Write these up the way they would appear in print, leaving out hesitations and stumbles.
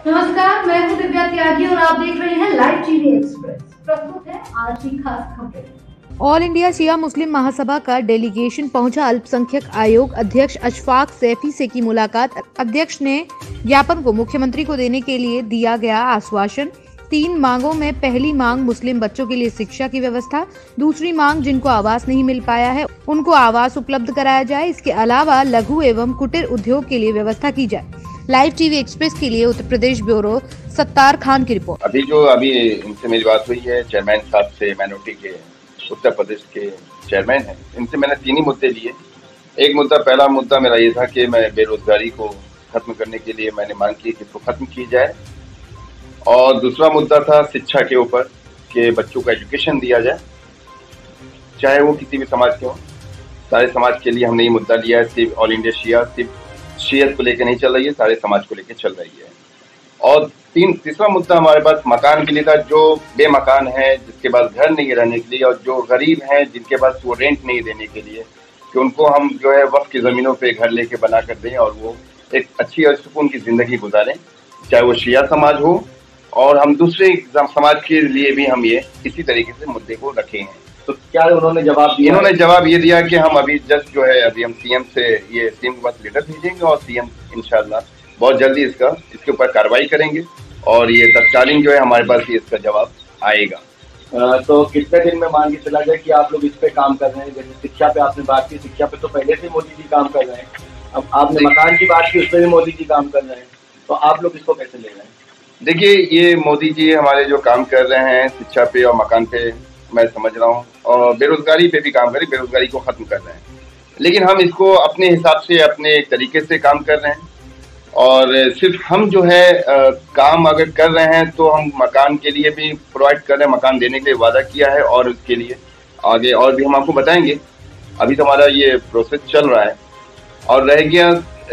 नमस्कार, मैं हूं दिव्या त्यागी और आप देख रहे हैं लाइव टीवी एक्सप्रेस। प्रस्तुत है आज की खास खबरें। ऑल इंडिया शिया मुस्लिम महासभा का डेलीगेशन पहुंचा। अल्पसंख्यक आयोग अध्यक्ष अशफाक सैफी से की मुलाकात। अध्यक्ष ने ज्ञापन को मुख्यमंत्री को देने के लिए दिया गया आश्वासन। 3 मांगों में पहली मांग मुस्लिम बच्चों के लिए शिक्षा की व्यवस्था, दूसरी मांग जिनको आवास नहीं मिल पाया है उनको आवास उपलब्ध कराया जाए। इसके अलावा लघु एवं कुटीर उद्योग के लिए व्यवस्था की जाए। लाइव टीवी एक्सप्रेस के लिए उत्तर प्रदेश ब्यूरो सत्तार खान की रिपोर्ट। अभी इनसे मेरी बात हुई है चेयरमैन साहब से, माइनॉरिटी के उत्तर प्रदेश के चेयरमैन हैं। इनसे मैंने 3 ही मुद्दे लिए। एक मुद्दा, पहला मुद्दा मेरा ये था कि मैं बेरोजगारी को खत्म करने के लिए मैंने मांग की कि इसको खत्म की जाए, और दूसरा मुद्दा था शिक्षा के ऊपर कि बच्चों को एजुकेशन दिया जाए, चाहे वो किसी भी समाज के हो। सारे समाज के लिए हमने ये मुद्दा लिया है। सिर्फ ऑल इंडिया शिया सिर्फ शियत को लेकर नहीं चल रही है, सारे समाज को लेकर चल रही है। और तीसरा मुद्दा हमारे पास मकान के लिए था। जो बेमकान है, जिसके पास घर नहीं रहने के लिए, और जो गरीब हैं जिनके पास वो रेंट नहीं देने के लिए, कि उनको हम जो है वक्फ की ज़मीनों पे घर लेके बना कर दें और वो एक अच्छी और सुकून की ज़िंदगी गुजारें, चाहे वो शिया समाज हो। और हम दूसरे समाज के लिए भी हम ये इसी तरीके से मुद्दे को रखे हैं। तो क्या उन्होंने जवाब दिया? इन्होंने जवाब ये दिया कि हम अभी जस्ट जो है अभी हम सीएम के पास लेटर भेजेंगे और सीएम इंशाल्लाह बहुत जल्दी इसके ऊपर कार्रवाई करेंगे और ये तत्कालीन जो है हमारे पास ये इसका जवाब आएगा। तो कितने दिन में मान के चला जाए कि आप लोग इस पे काम कर रहे हैं? जैसे शिक्षा पे आपने बात की, शिक्षा पे तो पहले से मोदी जी काम कर रहे हैं। अब आपने मकान की बात की, उस पर भी मोदी जी काम कर रहे हैं। तो आप लोग इसको कैसे ले रहे हैं? देखिए, ये मोदी जी हमारे जो काम कर रहे हैं शिक्षा पे और मकान पे, मैं समझ रहा हूँ, और बेरोजगारी पे भी काम करें, बेरोजगारी को खत्म कर रहे हैं। लेकिन हम इसको अपने हिसाब से, अपने तरीके से काम कर रहे हैं। और सिर्फ हम जो है काम अगर कर रहे हैं तो हम मकान के लिए भी प्रोवाइड कर रहे हैं, मकान देने के लिए वादा किया है, और उसके लिए आगे और भी हम आपको बताएंगे। अभी तो हमारा ये प्रोसेस चल रहा है। और रह गया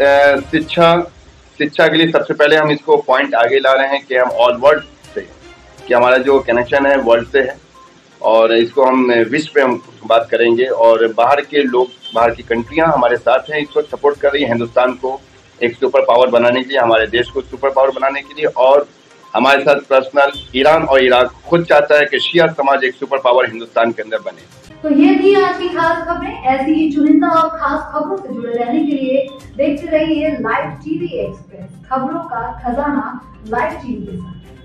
शिक्षा के लिए, सबसे पहले हम इसको पॉइंट आगे ला रहे हैं कि हम ऑल वर्ल्ड से, कि हमारा जो कनेक्शन है वर्ल्ड से है, और इसको हम विश्व पे हम बात करेंगे। और बाहर के लोग, बाहर की कंट्रियां हमारे साथ हैं, इसको सपोर्ट कर रही है हिंदुस्तान को एक सुपर पावर बनाने के लिए, हमारे देश को सुपर पावर बनाने के लिए। और हमारे साथ पर्सनल ईरान और इराक खुद चाहता है कि शिया समाज एक सुपर पावर हिंदुस्तान के अंदर बने। तो ये थी आज की खास खबरें। ऐसी ही चुनिंदा और खास खबरों से जुड़े रहने के लिए देखते रहिए लाइव टीवी एक्सप्रेस, खबरों का खजाना लाइव टीवी के साथ।